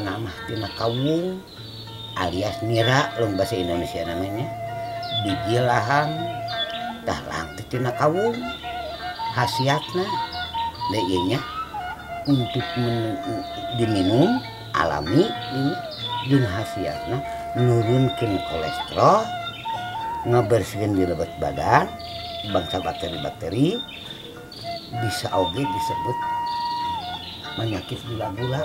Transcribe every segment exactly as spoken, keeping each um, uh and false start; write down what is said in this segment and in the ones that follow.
asal nama tina kawung alias nira long bahasa Indonesia namanya. Biji lahang tah lahang tina kawung khasiatna dayanya untuk men, diminum alami ini jeung khasiatna nurunkeun kolesterol, ngebersihin di lebat badan bangsa bakteri-bakteri, bisa oge disebut penyakit gula-gula.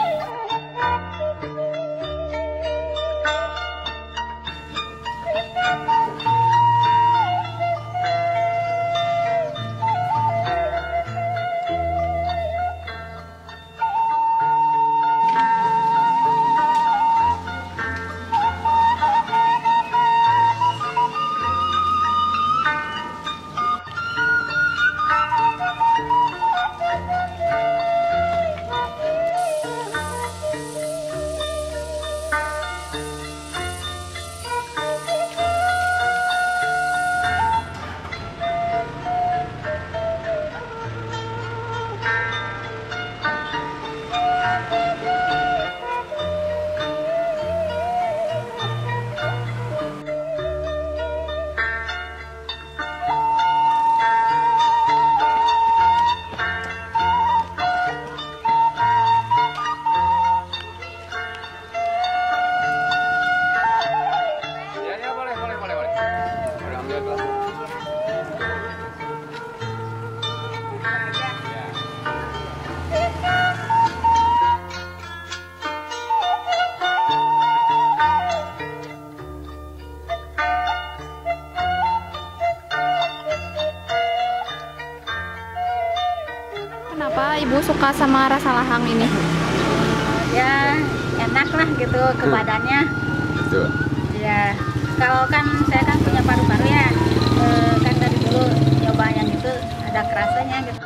Kenapa Ibu suka sama rasa lahang ini? Ya enak lah gitu ke badannya. Betul. Ya kalau kan saya kan punya paru-paru ya, e, kan dari dulu nyoba yang itu ada kerasanya gitu.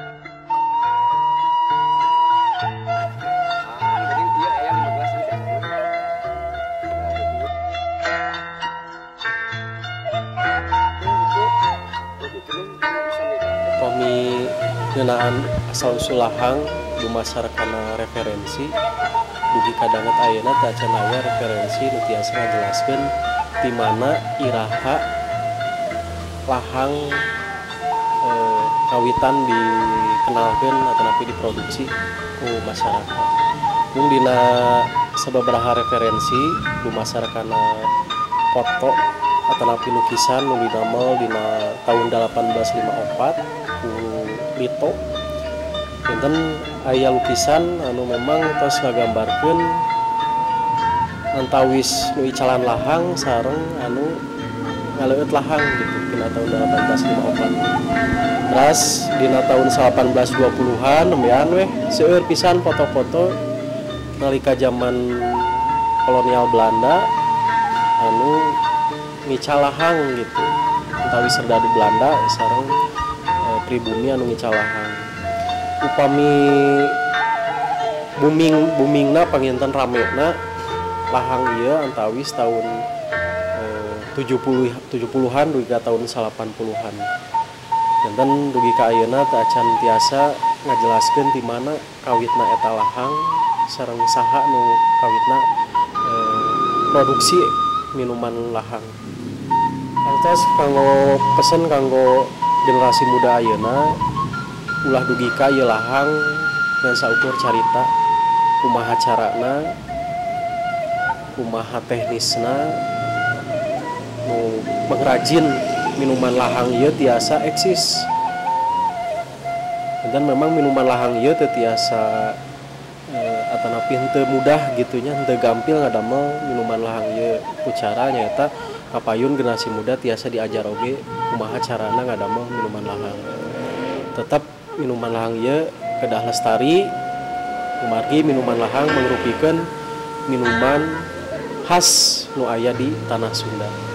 Kami ngeunaan asal usul lahang dumasarkana referensi dugi kadanget ayeuna teu acan aya referensi nu tiasa ngajelaskeun di mana iraha lahang eh, kawitan dikenalkeun ataupun diproduksi ku masyarakat. Mung dina sababaraha referensi dumasarkana foto ataupun lukisan nu didamel dina tahun delapan belas lima puluh empat ku Lito. Enten aya lukisan anu memang tos ngagambarkeun antawis nu icalan lahang sareng anu ngaleueut lahang gitu dina tahun delapan belas lima puluh empat. Terus dina tahun delapan belas dua puluhan nembean weh seueur pisan foto-foto nalika zaman kolonial Belanda anu ngical lahang gitu. Antawis serdadu Belanda sareng e, pribumi anu ngical lahang. Upami booming boomingna panginten ramena lahang ieu antawis tahun eh, tujuh puluhan dugi ka tahun delapan puluhan. Janten dugi ka ayeuna teu acan tiasa ngajelaskeun ti mana kawitna eta lahang sareng saha nu kawitna eh, produksi minuman lahang. Lantas kanggo pesen kanggo generasi muda ayeuna ulah dugi ka ieu lahang ngan saukur carita kumaha carana kumaha teknisna nu pengrajin minuman lahang ieu tiasa eksis. Dan memang minuman lahang ieu teu tiasa eh, atanapi henteu mudah gitunya, henteu gampil ngadamel minuman lahang ieu. Ku cara nyaeta kapayun generasi muda tiasa diajar oge kumaha carana ngadamel minuman lahang. Tetap minuman lahang ieu kedah lestari kumargi minuman lahang mangrupikeun minuman khas nu aya di tanah Sunda.